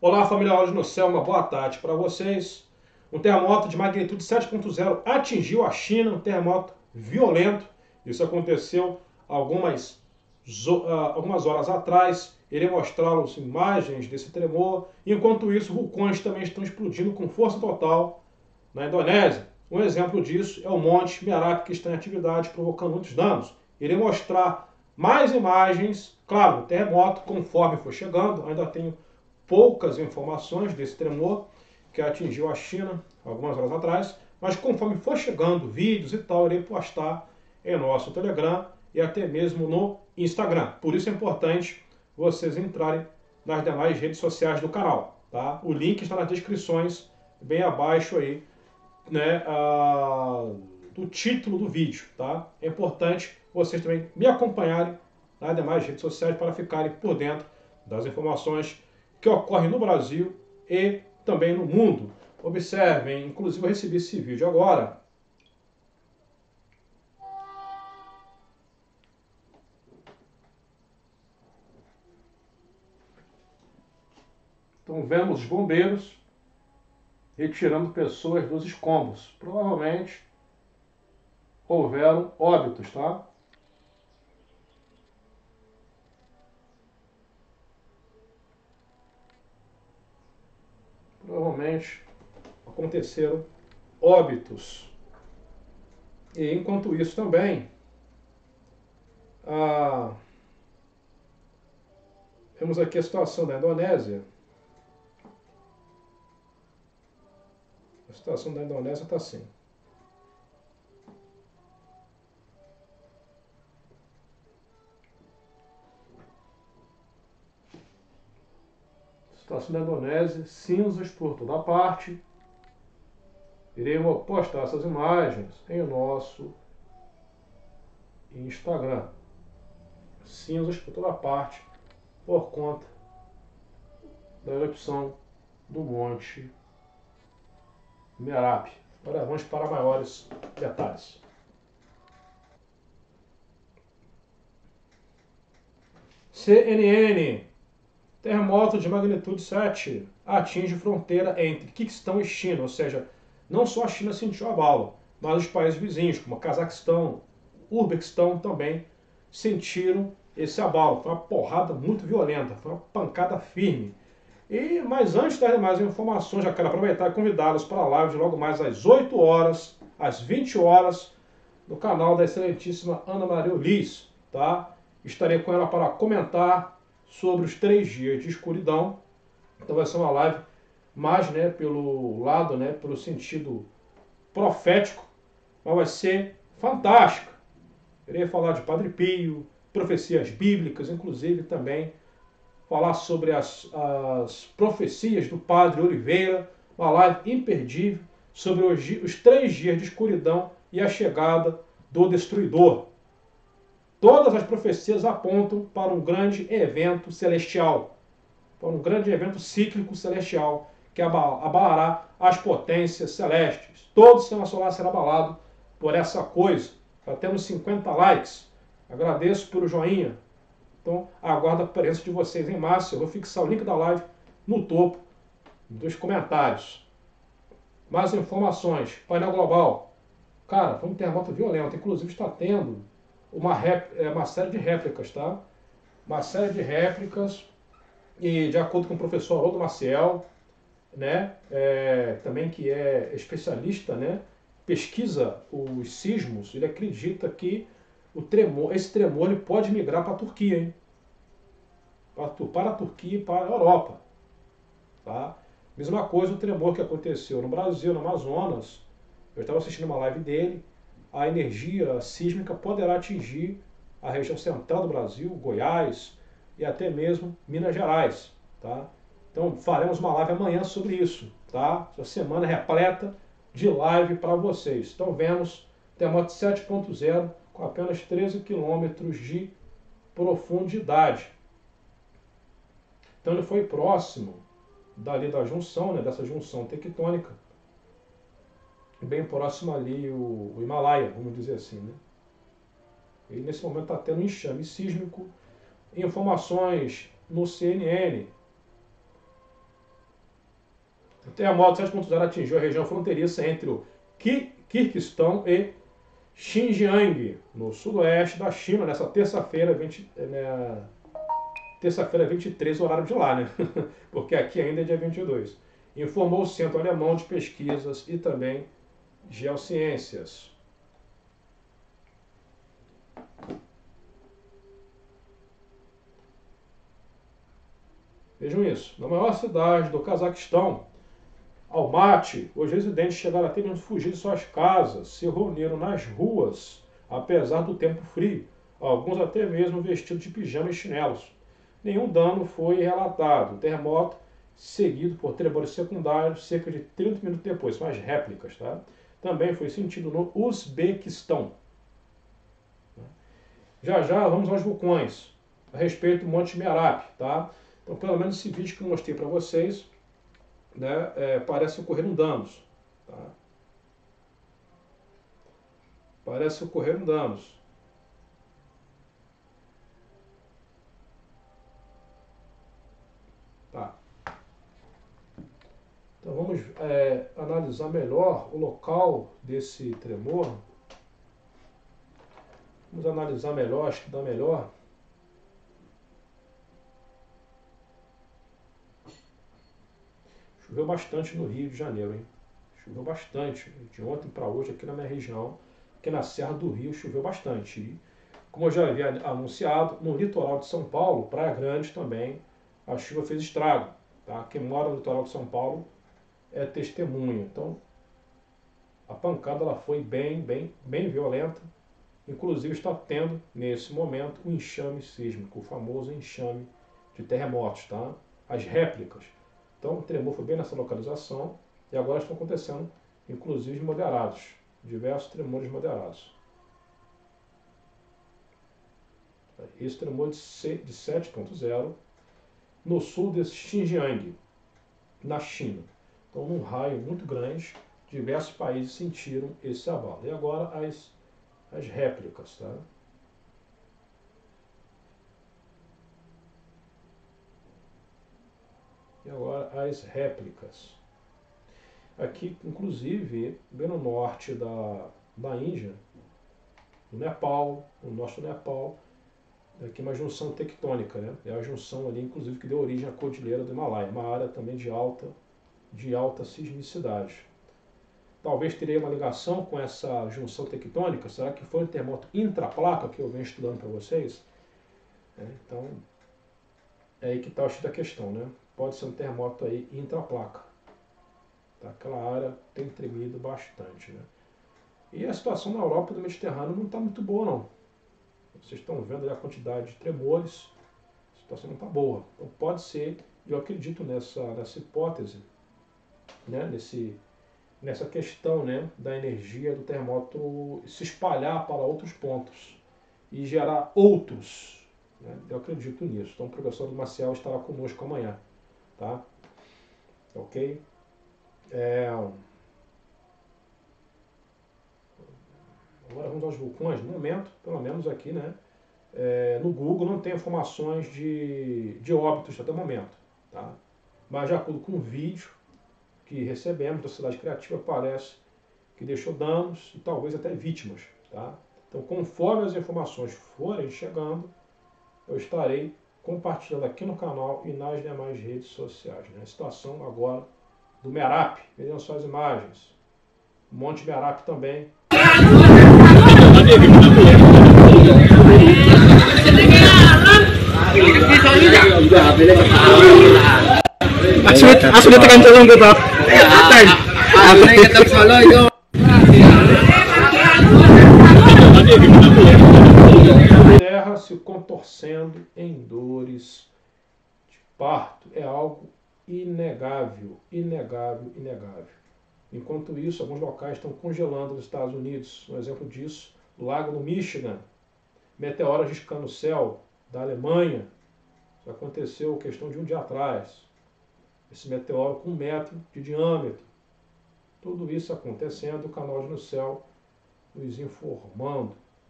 Olá, família Olhos no Céu, uma boa tarde para vocês. Um terremoto de magnitude 7.0 atingiu a China, um terremoto violento. Isso aconteceu algumas horas atrás. Irei mostrá-los imagens desse tremor. Enquanto isso, vulcões também estão explodindo com força total na Indonésia. Um exemplo disso é o Monte Merak, que está em atividade, provocando muitos danos. Irei mostrar mais imagens, claro, do terremoto, conforme for chegando. Ainda tenho poucas informações desse tremor que atingiu a China algumas horas atrás, mas conforme for chegando vídeos e tal, irei postar em nosso Telegram e até mesmo no Instagram. Por isso é importante vocês entrarem nas demais redes sociais do canal, tá? O link está nas descrições bem abaixo aí, né, do título do vídeo, tá? É importante vocês também me acompanharem nas demais redes sociais para ficarem por dentro das informações que ocorrem no Brasil e também no mundo. Observem, inclusive eu recebi esse vídeo agora. Então vemos os bombeiros retirando pessoas dos escombros. Provavelmente houveram óbitos, tá? Provavelmente aconteceram óbitos. E enquanto isso também, temos aqui a situação da Indonésia. A situação da Indonésia está assim. A situação da Indonésia, cinzas por toda parte. Iremos postar essas imagens em nosso Instagram. Cinzas por toda parte por conta da erupção do Monte Merak. Agora vamos para maiores detalhes. CNN. Terremoto de magnitude 7 atinge fronteira entre Quirguistão e China, ou seja, não só a China sentiu abalo, mas os países vizinhos, como Cazaquistão, Uzbequistão, também sentiram esse abalo. Foi uma porrada muito violenta, foi uma pancada firme. Mas antes das demais informações, já quero aproveitar e convidá-los para a live de logo mais às 8 horas, às 20 horas, no canal da excelentíssima Ana Maria Ulis, tá? Estarei com ela para comentar sobre os 3 dias de escuridão. Então vai ser uma live mais, né, pelo lado, né, pelo sentido profético, mas vai ser fantástica. Irei falar de Padre Pio, profecias bíblicas, inclusive também falar sobre as profecias do Padre Oliveira, uma live imperdível sobre os 3 dias de escuridão e a chegada do Destruidor. Todas as profecias apontam para um grande evento celestial, para um grande evento cíclico celestial, que abalará as potências celestes. Todo o sistema solar será abalado por essa coisa. Já temos 50 likes. Agradeço pelo joinha. Então, aguardo a presença de vocês em massa. Eu vou fixar o link da live no topo dos comentários. Mais informações. Painel global. Cara, foi um terremoto violento. Inclusive, está tendo uma série de réplicas, tá? Uma série de réplicas. E, de acordo com o professor Haroldo Maciel, né, também que é especialista, né, pesquisa os sismos, ele acredita que esse tremor ele pode migrar para a Turquia, hein? Para a Turquia e para a Europa. Tá? Mesma coisa o tremor que aconteceu no Brasil, no Amazonas. Eu estava assistindo uma live dele. A energia sísmica poderá atingir a região central do Brasil, Goiás e até mesmo Minas Gerais. Tá? Então faremos uma live amanhã sobre isso. Tá? Essa semana repleta de live para vocês. Então vemos terremoto 7.0 com apenas 13 quilômetros de profundidade. Então ele foi próximo dali da junção, né, dessa junção tectônica, bem próximo ali o Himalaia, vamos dizer assim, né? E nesse momento está tendo um enxame sísmico. Informações no CNN. terremoto 7.0 atingiu a região fronteiriça entre o Kirguistão e Xinjiang, no sudoeste da China, nessa terça-feira, terça-feira 23, horário de lá, né? Porque aqui ainda é dia 22. Informou o Centro Alemão de Pesquisas e também Geociências. Vejam isso. Na maior cidade do Cazaquistão, Almaty, os residentes chegaram a ter de fugir de suas casas, se reuniram nas ruas, apesar do tempo frio, alguns até mesmo vestidos de pijama e chinelos. Nenhum dano foi relatado. O terremoto, seguido por tremores secundários, cerca de 30 minutos depois, são as réplicas, tá? Também foi sentido no Uzbequistão. Já já vamos aos vulcões, a respeito do Monte Meerapi, tá? Então, pelo menos esse vídeo que eu mostrei para vocês, né, parece ocorrer danos, tá? Parece ocorrer danos. Tá. Então vamos analisar melhor o local desse tremor. Vamos analisar melhor, acho que dá melhor. Choveu bastante no Rio de Janeiro, hein? Choveu bastante. De ontem para hoje aqui na minha região, aqui na Serra do Rio, choveu bastante. E, como eu já havia anunciado, no litoral de São Paulo, Praia Grande também, a chuva fez estrago. Tá? Quem mora no litoral de São Paulo é testemunha. Então, a pancada ela foi bem violenta. Inclusive está tendo, nesse momento, um enxame sísmico, o famoso enxame de terremotos, tá? As réplicas. Então, o tremor foi bem nessa localização e agora estão acontecendo, inclusive, moderados, diversos tremores moderados. Esse tremor de 7.0 no sul de Xinjiang, na China. Então, num raio muito grande, diversos países sentiram esse abalo. E agora as réplicas, tá? E agora as réplicas. Aqui, inclusive, bem no norte da Índia, no Nepal, no norte do Nepal, aqui uma junção tectônica, né? É a junção ali, inclusive, que deu origem à Cordilheira do Himalaia, uma área também de alta sismicidade. Talvez teria uma ligação com essa junção tectônica. Será que foi um terremoto intraplaca que eu venho estudando para vocês? Então, é aí que está o X da questão, né? Pode ser um terremoto aí intraplaca. Tá? Aquela área tem tremido bastante, né? E a situação na Europa do Mediterrâneo não está muito boa, não. Vocês estão vendo aí a quantidade de tremores, a situação não está boa. Então pode ser, eu acredito nessa hipótese, né? Nessa questão, né, da energia do terremoto se espalhar para outros pontos e gerar outros. Né? Eu acredito nisso. Então o professor Maciel estará conosco amanhã. Tá? Ok? Agora vamos aos vulcões. No momento, pelo menos aqui, né, no Google não tem informações de óbitos até o momento. Tá? Mas de acordo com o vídeo que recebemos da Cidade Criativa, parece que deixou danos e talvez até vítimas. Tá? Então, conforme as informações forem chegando, eu estarei compartilhando aqui no canal e nas demais redes sociais. Né? A situação agora do Meerapi, vejam só as imagens. O Monte Meerapi também. Sudah tekan tolong gitu. Terra se contorcendo em dores de parto é algo inegável, inegável, inegável. Enquanto isso, alguns locais estão congelando nos Estados Unidos. Um exemplo disso, o lago no Michigan, meteoros riscando o céu da Alemanha. Isso aconteceu questão de um dia atrás. Esse meteoro com 1 metro de diâmetro. Tudo isso acontecendo, o canal de no céu nos informando.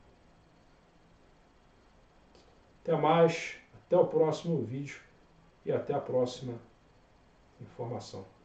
Até mais, até o próximo vídeo e até a próxima informação.